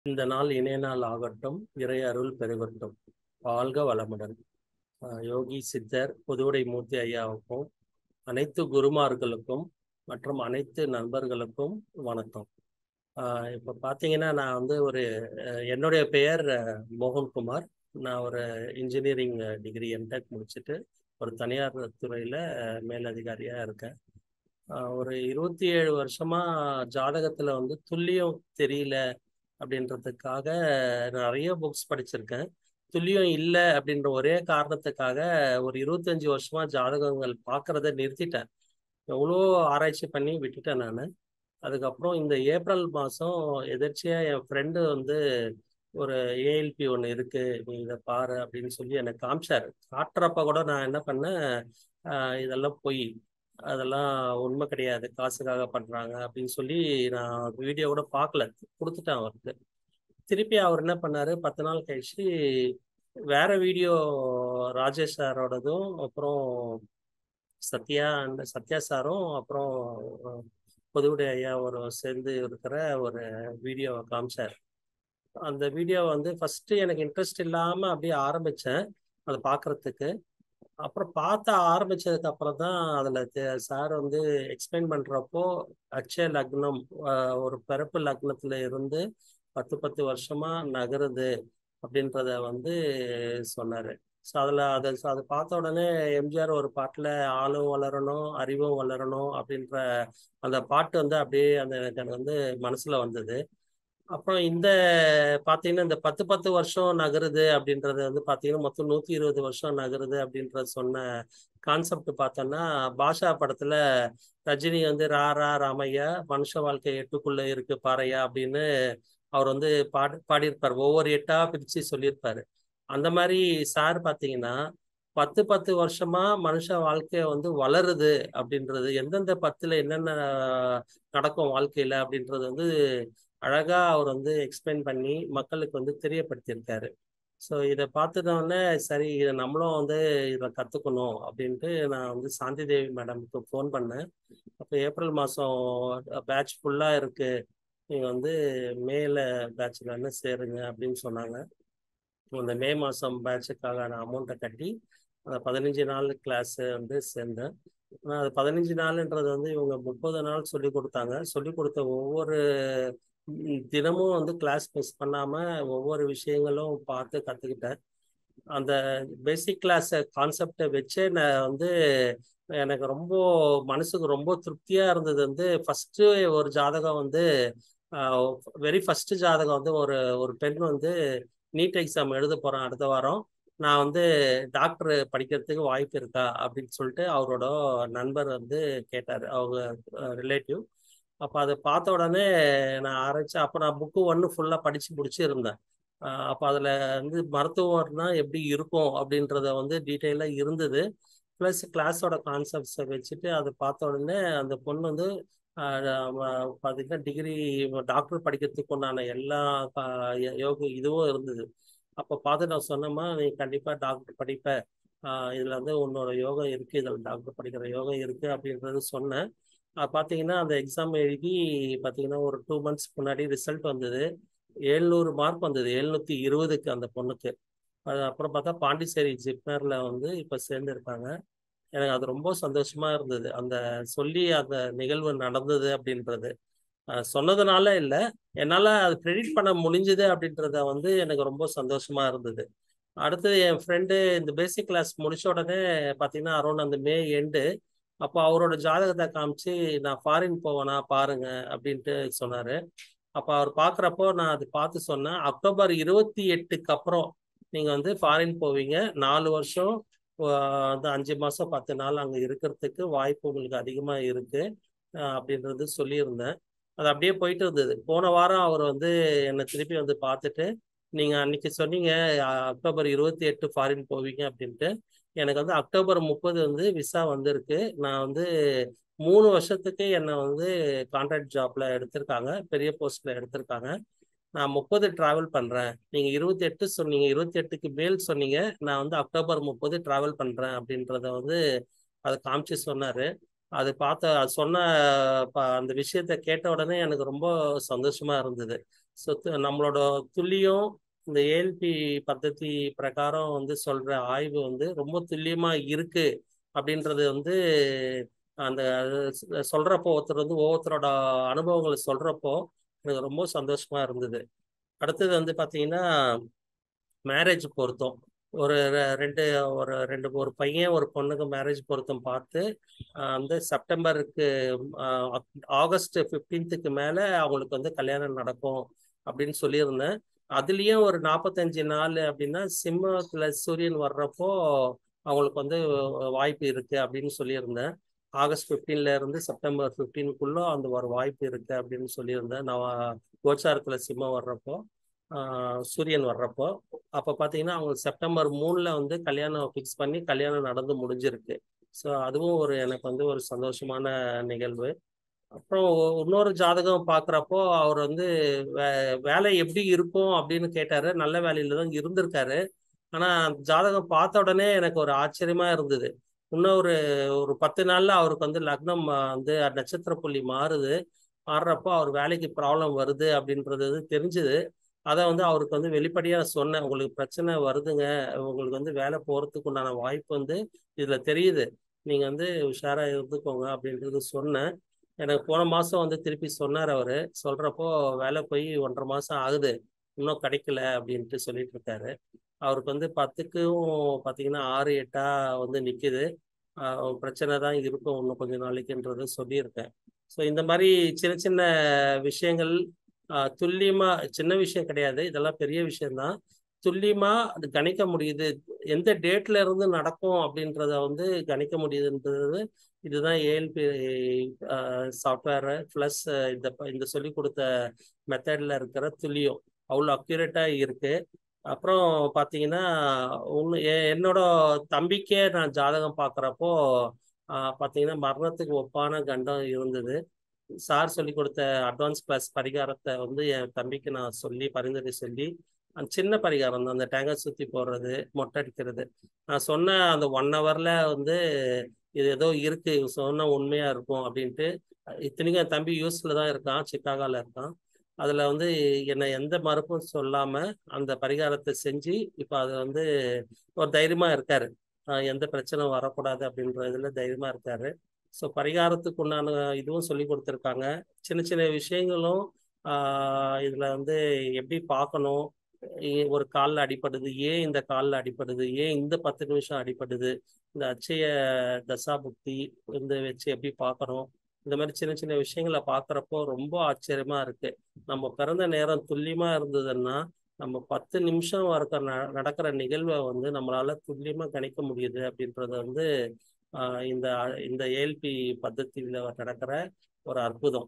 இந்த நாள் இணைய நாள் ஆகட்டும், இறை அருள் பெருகட்டும். வாழ்க வளமுடன். யோகி சித்தர் புதுவுடை மூர்த்தி ஐயாவுக்கும் அனைத்து குருமார்களுக்கும் மற்றும் அனைத்து நண்பர்களுக்கும் வணக்கம். இப்போ பார்த்தீங்கன்னா நான் வந்து என்னுடைய பெயர் மோகன்குமார். நான் ஒரு இன்ஜினியரிங் டிகிரி எம்டெக் முடிச்சுட்டு ஒரு தனியார் துறையில் மேலதிகாரியாக இருக்கேன். ஒரு 27 வருஷமா ஜாதகத்தில் வந்து துல்லியம் தெரியல அப்படின்றதுக்காக நிறைய புக்ஸ் படிச்சிருக்கேன். துல்லியம் இல்லை அப்படின்ற ஒரே காரணத்துக்காக ஒரு 25 வருஷமா ஜாதகங்கள் பார்க்கறத நிறுத்திட்டேன். எவ்வளோ ஆராய்ச்சி பண்ணி விட்டுட்டேன் நான். அதுக்கப்புறம் இந்த ஏப்ரல் மாதம் எதர்ச்சியாக என் ஃப்ரெண்டு வந்து ஒரு ஏஎல்பி ஒன்று இருக்கு, நீ இதை பாரு அப்படின்னு சொல்லி எனக்கு காமிச்சாரு. காட்டுறப்ப கூட நான் என்ன பண்ணேன், இதெல்லாம் போய் அதெல்லாம் உண்மை கிடையாது, காசுக்காக பண்றாங்க அப்படின்னு சொல்லி நான் வீடியோ கூட பார்க்கல, கொடுத்துட்டேன் அவருக்கு. திருப்பி அவர் என்ன பண்ணாரு, 10 நாள் கழிச்சு வேற வீடியோ ராஜேஷ் சாரோடதும் அப்புறம் சத்யா சாரும் அப்புறம் பொதுவுடை ஐயா ஒரு சேர்ந்து இருக்கிற ஒரு வீடியோவை காமிச்சார். அந்த வீடியோ வந்து ஃபர்ஸ்ட் எனக்கு இன்ட்ரெஸ்ட் இல்லாம அப்படியே ஆரம்பிச்சேன் அதை பார்க்கறதுக்கு. அப்புறம் பார்த்த ஆரம்பிச்சதுக்கு அப்புறம் தான் அதுல சார் வந்து எக்ஸ்பிளைன் பண்றப்போ அட்சய லக்னம், ஒரு பிறப்பு லக்னத்துல இருந்து 10 வருஷமா நகருது அப்படின்றத வந்து சொன்னாரு. ஸோ அதை பார்த்த உடனே எம்ஜிஆர் ஒரு பாட்டுல ஆளும் வளரணும் அறிவும் வளரணும் அப்படின்ற அந்த பாட்டு வந்து அப்படியே எனக்கு வந்து மனசுல வந்தது. அப்புறம் பார்த்தீங்கன்னா இந்த 10 வருஷம் நகருது அப்படின்றது வந்து பார்த்தீங்கன்னா மொத்தம் 120 வருஷம் நகருது அப்படின்ற சொன்ன கான்செப்ட் பார்த்தோன்னா, பாஷா படத்துல ரஜினி வந்து ரா ராமையா மனுஷ வாழ்க்கை எட்டுக்குள்ள இருக்கு பாறையா அப்படின்னு அவர் வந்து பாடியிருப்பார். ஒவ்வொரு எட்டா பிரிச்சு சொல்லியிருப்பாரு. அந்த மாதிரி சார் பார்த்தீங்கன்னா 10 வருஷமா மனுஷ வாழ்க்கைய வந்து வளருது அப்படின்றது, எந்தெந்த 10ல என்னென்ன நடக்கும் வாழ்க்கையில அப்படின்றது வந்து அழகா அவர் வந்து எக்ஸ்பிளைன் பண்ணி மக்களுக்கு வந்து தெரியப்படுத்தியிருக்காரு. ஸோ இதை பார்த்துட்டோன்னே சரி, இதை நம்மளும் வந்து இதை கற்றுக்கணும் அப்படின்ட்டு நான் வந்து சாந்தி தேவி மேடமுக்கு ஃபோன் பண்ணேன். அப்போ ஏப்ரல் மாதம் பேட்ச் ஃபுல்லாக இருக்கு, நீங்கள் வந்து மேல பேட்ச்லன்னு சேருங்க அப்படின்னு சொன்னாங்க. அந்த மே மாதம் பேட்சுக்கான அமௌண்ட்டை கட்டி அந்த 15 நாள் கிளாஸ் வந்து சேர்ந்தேன். ஆனால் அது 15 நாள்ன்றது வந்து இவங்க 30 நாள் சொல்லி கொடுத்தாங்க. சொல்லி கொடுத்த ஒவ்வொரு தினமும் வந்து கிளாஸ் மிஸ் பண்ணாமல் ஒவ்வொரு விஷயங்களும் பார்த்து கற்றுக்கிட்டேன். அந்த பேசிக் கிளாஸ் கான்செப்டை வச்சே நான் வந்து எனக்கு ரொம்ப மனசுக்கு ரொம்ப திருப்தியாக இருந்தது. வந்து ஃபஸ்ட்டு ஒரு ஜாதகம் வந்து வெரி ஃபஸ்ட்டு ஜாதகம் வந்து ஒரு ஒரு பெண் வந்து நீட் எக்ஸாம் எழுத போகிறேன் அடுத்த வாரம், நான் வந்து டாக்டர் படிக்கிறதுக்கு வாய்ப்பு இருக்கா அப்படின்னு சொல்லிட்டு அவரோட நண்பர் வந்து கேட்டார், அவங்க ரிலேட்டிவ். அப்போ அதை பார்த்த உடனே நான் ஆரம்பித்தேன். அப்போ நான் புக்கு 1 ஃபுல்லாக படித்து முடிச்சிருந்தேன். அப்போ அதில் வந்து மருத்துவம்னா எப்படி இருக்கும் அப்படின்றத வந்து டீட்டெயிலாக இருந்தது. ப்ளஸ் கிளாஸோட கான்செப்ட்ஸை வச்சுட்டு அதை பார்த்த உடனே அந்த பொண்ணு வந்து பார்த்தீங்கன்னா டிகிரி டாக்டர் படிக்கிறதுக்கு உண்டான எல்லா இதுவும் இருந்தது. அப்போ பார்த்து நான் சொன்னேம்மா, நீ கண்டிப்பாக டாக்டர் படிப்ப, இதில் வந்து உன்னோட யோகம் இருக்குது, இதில் டாக்டர் படிக்கிற யோகம் இருக்குது அப்படின்றது சொன்னேன். பார்த்தீங்கன்னா அந்த எக்ஸாம் எழுதி பார்த்தீங்கன்னா ஒரு 2 months முன்னாடி ரிசல்ட் வந்தது. 700 மார்க் வந்தது, 720க்கு அந்த பொண்ணுக்கு. அது அப்புறம் பார்த்தா பாண்டிச்சேரி ஜிப்மரில் வந்து இப்போ சேர்ந்துருக்காங்க. எனக்கு அது ரொம்ப சந்தோஷமா இருந்தது, அந்த சொல்லி அந்த நிகழ்வு நடந்தது அப்படின்றது. சொன்னதுனால இல்லை, என்னால் அது க்ரெடிட் பண்ண முடிஞ்சுது அப்படின்றத வந்து எனக்கு ரொம்ப சந்தோஷமா இருந்தது. அடுத்தது என் ஃப்ரெண்டு இந்த பேசிக் கிளாஸ் முடிச்ச உடனே பார்த்தீங்கன்னா அரௌண்ட் அந்த மே எண்டு, அப்போ அவரோட ஜாதகத்தை காமிச்சு நான் ஃபாரின் போவேனா பாருங்க அப்படின்ட்டு சொன்னார். அப்போ அவர் பார்க்குறப்போ நான் அது பார்த்து சொன்னேன், அக்டோபர் 28க்கு அப்புறம் நீங்கள் வந்து ஃபாரின் போவீங்க, 4 வருஷம் வந்து 5 மாதம் 10 நாள் அங்கே இருக்கிறதுக்கு வாய்ப்பு உங்களுக்கு அதிகமாக இருக்குது அப்படின்றது சொல்லியிருந்தேன். அது அப்படியே போயிட்டு இருந்தது. போன வாரம் அவர் வந்து என்னை திருப்பி வந்து பார்த்துட்டு, நீங்கள் அன்னைக்கு சொன்னீங்க அக்டோபர் 28 ஃபாரின் போவீங்க அப்படின்ட்டு, எனக்கு வந்து அக்டோபர் 30 வந்து விசா வந்திருக்கு. நான் வந்து 3 வருஷத்துக்கு என்னை வந்து கான்ட்ராக்ட் ஜாப்ல எடுத்திருக்காங்க, பெரிய போஸ்ட்ல எடுத்திருக்காங்க. நான் 30 டிராவல் பண்றேன், நீங்க 28 சொன்னீங்க, 28க்கு மேல் சொன்னீங்க, நான் வந்து அக்டோபர் 30 டிராவல் பண்றேன் அப்படின்றத வந்து அதை காமிச்சு சொன்னாரு. அது சொன்ன அந்த விஷயத்த கேட்ட உடனே எனக்கு ரொம்ப சந்தோஷமா இருந்தது. ஸோ நம்மளோட துல்லியம் இந்த ஏஎல்பி பద్ధதி பிரகாரம் வந்து சொல்ற ஆய்வு வந்து ரொம்ப துல்லியமா இருக்கு அப்படின்றது வந்து அந்த சொல்றப்போ ஒருத்தர் வந்து ஒவ்வொருத்தரோட அனுபவங்களை சொல்றப்போ எனக்கு ரொம்ப சந்தோஷமா இருந்தது. அடுத்தது வந்து பார்த்தீங்கன்னா மேரேஜ் பொருத்தம் ஒரு ஒரு பையன் ஒரு பொண்ணுக்கு மேரேஜ் பொருத்தம் பார்த்து வந்து செப்டம்பருக்கு ஆகஸ்ட் 15க்கு மேலே அவங்களுக்கு வந்து கல்யாணம் நடக்கும் அப்படின்னு சொல்லியிருந்தேன். அதுலேயும் ஒரு 45 நாள் அப்படின்னா சிம்மத்தில் சூரியன் வர்றப்போ அவங்களுக்கு வந்து வாய்ப்பு இருக்கு அப்படின்னு சொல்லியிருந்தேன். ஆகஸ்ட் 15ல இருந்து செப்டம்பர் 15க்குள்ள அந்த ஒரு வாய்ப்பு இருக்கு அப்படின்னு சொல்லியிருந்தேன். நான் கோச்சாரத்தில் சிம்மம் வர்றப்போ சூரியன் வர்றப்போ அப்போ பார்த்தீங்கன்னா அவங்க செப்டம்பர் 3ல் வந்து கல்யாணம் ஃபிக்ஸ் பண்ணி கல்யாணம் நடந்து முடிஞ்சிருக்கு. ஸோ அதுவும் எனக்கு வந்து ஒரு சந்தோஷமான நிகழ்வு. அப்புறம் இன்னொரு ஜாதகம் பார்க்குறப்போ அவர் வந்து வேலை எப்படி இருக்கும் அப்படின்னு கேட்டாரு. நல்ல வேலையில தான் இருந்திருக்காரு. ஆனால் ஜாதகம் பார்த்த உடனே எனக்கு ஒரு ஆச்சரியமா இருந்தது. இன்னும் ஒரு 10 நாள்ல அவருக்கு வந்து லக்னம் வந்து நட்சத்திர புள்ளி மாறுறப்போ அவர் வேலைக்கு ப்ராப்ளம் வருது அப்படின்றது தெரிஞ்சுது. அதை வந்து அவருக்கு வந்து வெளிப்படையாக சொன்னேன். உங்களுக்கு பிரச்சனை வருதுங்க, உங்களுக்கு வந்து வேலை போகிறதுக்கு உண்டான வாய்ப்பு வந்து இதில் தெரியுது, நீங்கள் வந்து உஷாராக இருந்துக்கோங்க அப்படின்றது சொன்னேன். எனக்கு போன மாதம் வந்து திருப்பி சொன்னார். அவர் சொல்கிறப்போ வேலை போய் 1.5 மாதம் ஆகுது, இன்னும் கிடைக்கல அப்படின்ட்டு சொல்லிட்டு இருக்காரு. அவருக்கு வந்து 10க்கும் பார்த்தீங்கன்னா 6 8 வந்து நிற்கிது. பிரச்சனை தான் இருக்கும் இன்னும் கொஞ்சம் நாளைக்குன்றது சொல்லியிருக்கேன். ஸோ இந்த மாதிரி சின்ன சின்ன விஷயங்கள் துல்லியமா, சின்ன விஷயம் கிடையாது, இதெல்லாம் பெரிய விஷயம்தான். துல்லியமா அது கணிக்க முடியுது, எந்த டேட்ல இருந்து நடக்கும் அப்படின்றத வந்து கணிக்க முடியுதுன்றது இதுதான் ஏஎல்பி சாஃப்ட்வேர் ப்ளஸ் இந்த சொல்லி கொடுத்த மெத்தட்ல இருக்கிற துல்லியம் அவ்வளோ அக்யூரேட்டா இருக்கு. அப்புறம் பார்த்தீங்கன்னா என்னோட தம்பிக்கே நான் ஜாதகம் பார்க்குறப்போ பார்த்தீங்கன்னா மரணத்துக்கு ஒப்பான கண்டம் இருந்தது. சார் சொல்லி கொடுத்த அட்வான்ஸ் கிளாஸ் பரிகாரத்தை வந்து என் தம்பிக்கு நான் சொல்லி பரிந்துரை சொல்லி அந்த சின்ன பரிகாரம் தான், அந்த டேங்காய் சுற்றி போடுறது, மொட்டை அடிக்கிறது. நான் சொன்ன அந்த 1 ஹவர்ல வந்து இது ஏதோ இருக்கு, சொன்ன உண்மையா இருக்கும் அப்படின்ட்டு. இத்தனைக்கும் என் தம்பி யூஎஸ்ல தான் இருக்கான், சிக்காகால இருக்கான். அதுல வந்து என்னை எந்த மறுப்பும் சொல்லாம அந்த பரிகாரத்தை செஞ்சு இப்போ அது வந்து ஒரு தைரியமா இருக்காரு. எந்த பிரச்சனை வரக்கூடாது அப்படின்ற இதுல தைரியமா இருக்காரு. ஸோ பரிகாரத்துக்கு உண்டான இதுவும் சொல்லி கொடுத்துருக்காங்க. சின்ன சின்ன விஷயங்களும் இதுல வந்து எப்படி பார்க்கணும், ஒரு காலில் அடிப்படுது, ஏன் இந்த காலில் அடிப்படுது, ஏன் இந்த 10 நிமிஷம் அடிப்படுது, இந்த அச்சய தசா புக்தி இந்த வச்சு எப்படி பார்க்கணும், இந்த மாதிரி சின்ன சின்ன விஷயங்களை பார்க்குறப்போ ரொம்ப ஆச்சரியமா இருக்கு. நம்ம பிறந்த நேரம் துல்லியமா இருந்ததுன்னா நம்ம 10 நிமிஷம் நடக்கிற நிகழ்வை வந்து நம்மளால துல்லியமா கணிக்க முடியுது அப்படின்றது வந்து இந்த இந்த ஏஎல்பி பద్ధதியில நடக்கிற ஒரு அற்புதம்.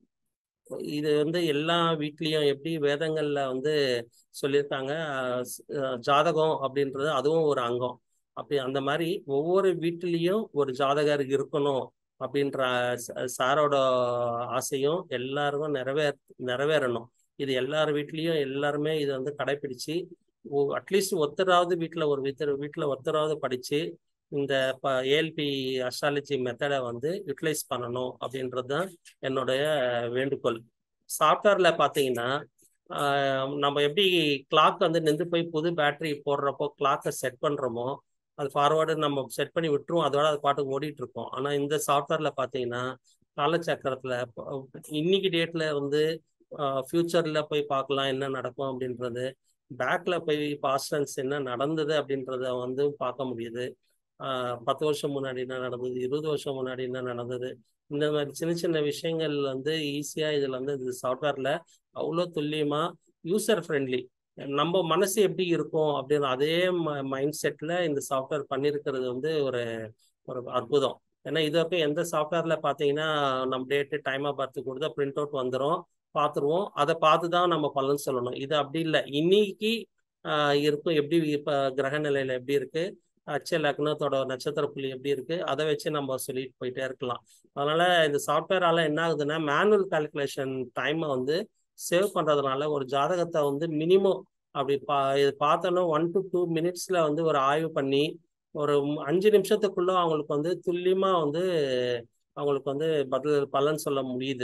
இது வந்து எல்லா வீட்லேயும் எப்படி வேதங்கள்ல வந்து சொல்லியிருக்காங்க, ஜாதகம் அப்படின்றது அதுவும் ஒரு அங்கம். அப்படி அந்த மாதிரி ஒவ்வொரு வீட்டிலையும் ஒரு ஜாதகர் இருக்கணும் அப்படின்ற சாரோட ஆசையும் எல்லாருக்கும் நிறைவேறணும். இது எல்லார் வீட்லேயும் எல்லாருமே இதை வந்து கடைபிடிச்சு அட்லீஸ்ட் ஒருத்தராவது வீட்டில் ஒருத்தராவது படித்து இந்த ஏஎல்பி அஸ்ட்ராலஜி மெத்தடை வந்து யூட்டிலைஸ் பண்ணணும் அப்படின்றது தான் என்னுடைய வேண்டுகோள். சாஃப்ட்வேர்ல பார்த்தீங்கன்னா நம்ம எப்படி கிளாக் வந்து நின்று போய் புது பேட்டரி போடுறப்போ கிளாக்கை செட் பண்ணுறோமோ அது ஃபார்வேர்டு நம்ம செட் பண்ணி விட்டுருவோம், அதோட அது பாட்டுக்கு ஓடிட்டு இருக்கோம். ஆனால் இந்த சாஃப்ட்வேர்ல பார்த்தீங்கன்னா காலச்சக்கரத்தில் இன்னைக்கு டேட்ல வந்து ஃபியூச்சர்ல போய் பார்க்கலாம் என்ன நடக்கும் அப்படின்றது, பேக்ல போய் பாஸ்ட் டென்ஸ் என்ன நடந்தது அப்படின்றத வந்து பார்க்க முடியுது. 10 வருஷம் முன்னாடி என்ன நடந்தது, 20 வருஷம் முன்னாடி என்ன நடந்தது, இந்த மாதிரி சின்ன சின்ன விஷயங்கள் வந்து ஈஸியா இதுல வந்து இந்த சாஃப்ட்வேர்ல அவ்வளோ துல்லியமா யூசர் ஃப்ரெண்ட்லி, நம்ம மனசு எப்படி இருக்கும் அப்படின்னு அதே மைண்ட் செட்ல இந்த சாஃப்ட்வேர் பண்ணியிருக்கிறது வந்து ஒரு ஒரு அற்புதம். ஏன்னா இது வரைக்கும் எந்த சாஃப்ட்வேர்ல பார்த்தீங்கன்னா நம்ம டேட்டு டைமாக பார்த்து கொடுத்தா பிரிண்ட் அவுட் வந்துடும், பார்த்துருவோம், அதை பார்த்து தான் நம்ம பலன் சொல்லணும். இது அப்படி இல்லை, இன்னைக்கு இருக்கும் எப்படி இப்போ கிரக நிலையில எப்படி இருக்கு, அச்சய லக்னத்தோட நட்சத்திர புள்ளி எப்படி இருக்கு, அதை வச்சு நம்ம சொல்லிட்டு போயிட்டே இருக்கலாம். அதனால இந்த சாஃப்ட்வேரால என்ன ஆகுதுன்னா மேனுவல் கால்குலேஷன் டைமை வந்து சேவ் பண்றதுனால ஒரு ஜாதகத்தை வந்து மினிமம் அப்படி இது பார்த்தோன்னா 1 to 2 மினிட்ஸ்ல வந்து ஒரு ஆய்வு பண்ணி ஒரு 5 நிமிஷத்துக்குள்ள அவங்களுக்கு வந்து துல்லியமா வந்து அவங்களுக்கு வந்து பலன் சொல்ல முடியுது.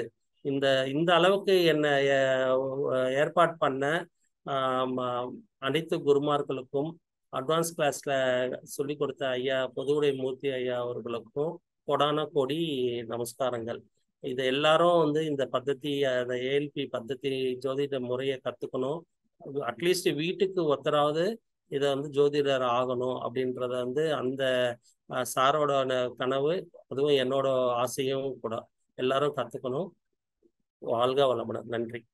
இந்த இந்த அளவுக்கு என்னை ஏற்பாடு பண்ண அனைத்து குருமார்களுக்கும், அட்வான்ஸ் கிளாஸ்ல சொல்லி கொடுத்த ஐயா பொதுவுடை மூர்த்தி ஐயா அவர்களுக்கும் கொடான கோடி நமஸ்காரங்கள். இது எல்லாரும் வந்து இந்த பద్ధதி, அந்த ஏஎல்பி பద్ధதி ஜோதிட முறையை கற்றுக்கணும். அட்லீஸ்ட் வீட்டுக்கு ஒருத்தராவது இதை வந்து ஜோதிடர் ஆகணும் அப்படின்றத வந்து அந்த சாரோட கனவு, அதுவும் என்னோட ஆசையும் கூட. எல்லாரும் கற்றுக்கணும். வாழ்க வளமுடன். நன்றி.